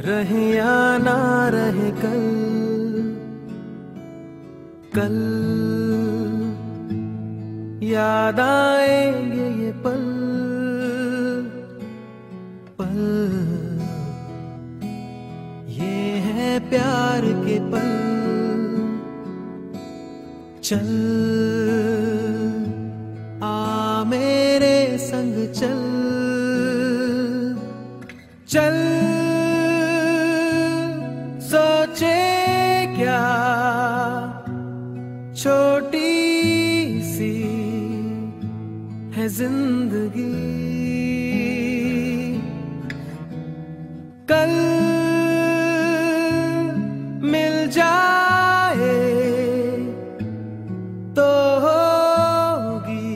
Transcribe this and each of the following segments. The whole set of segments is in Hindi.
रहे या ना रहे कल, कल याद आएंगे ये पल, पल ये है प्यार के पल। चल आ मेरे संग चल, चल सोचे क्या छोटी सी है जिंदगी, कल मिल जाए तो होगी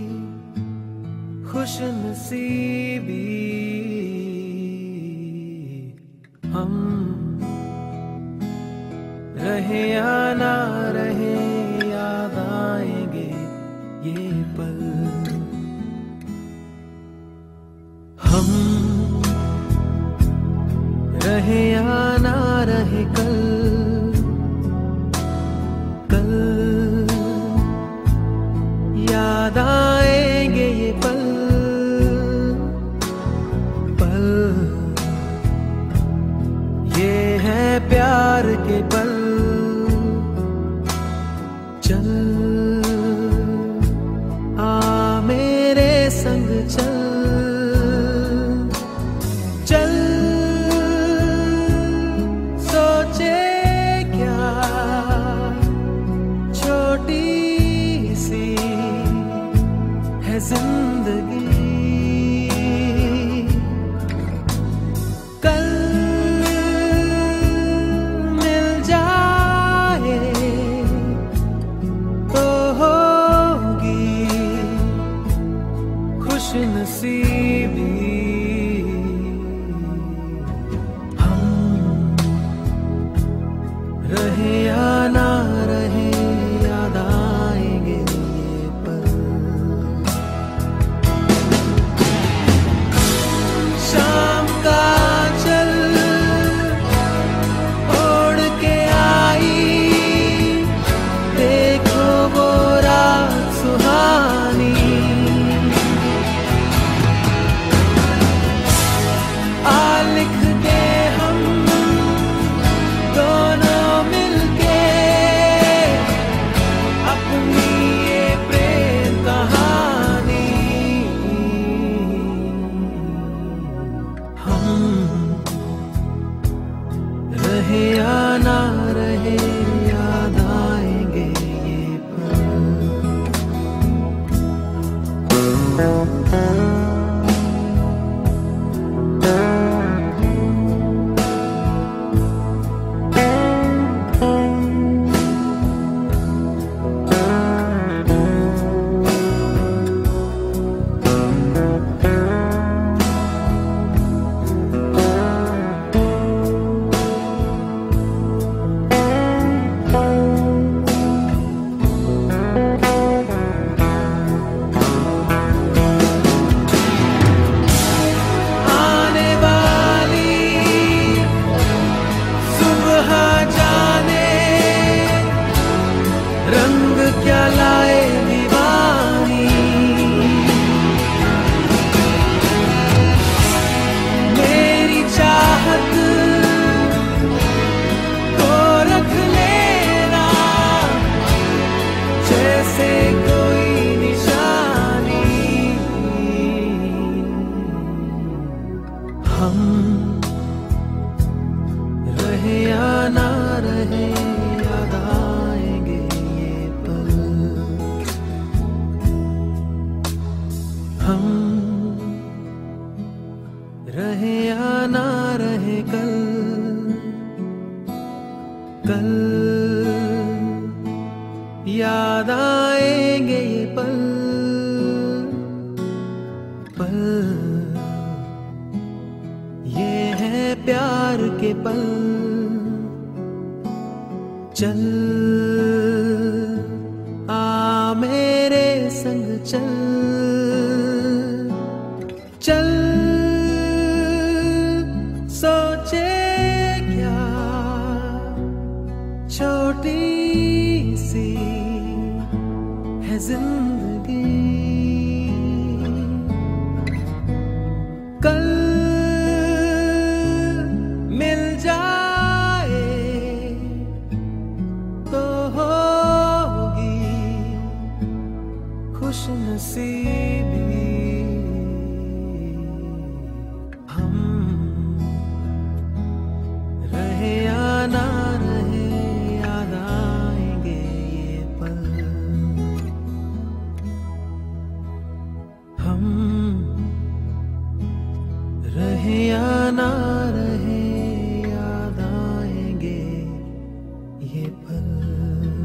खुशनसीबी। हम रहे या ना रहे याद आएंगे ये पल। हम रहे या ना रहे कल, कल याद आएंगे ये पल, पल ये है प्यार के पल। चल आ मेरे संग चल, चल सोचे क्या छोटी सी है जिंदगी, कल मिल जाए तो होगी खुशनसीबी। हम रहे या ना रहे याद आएंगे ये पल। शाम का चल ओढ़ के आई, देखो वो रात सुहानी, आ लिख दे हम दोनों मिलके अपनी ये प्रेम कहानी। हम रहे या ना रहे याद आएंगे ये पल। आने वाली सुबह जाने रंग क्या लाए दीवानी, मेरी चाहत को रख लेना जैसे कोई निशानी। हम रहे या ना रहे याद आएंगे ये पल। हम रहे या ना रहे कल, कल याद आएंगे ये पल, पल ये है प्यार के पल। चल आ मेरे संग चल, चल सोचे छोटी सी है जिंदगी, कल मिल जाए तो होगी खुश नसीबी। हम रहे या ना रहे याद आएंगे ये पल, हम रहे या ना रहे याद आएंगे ये पल।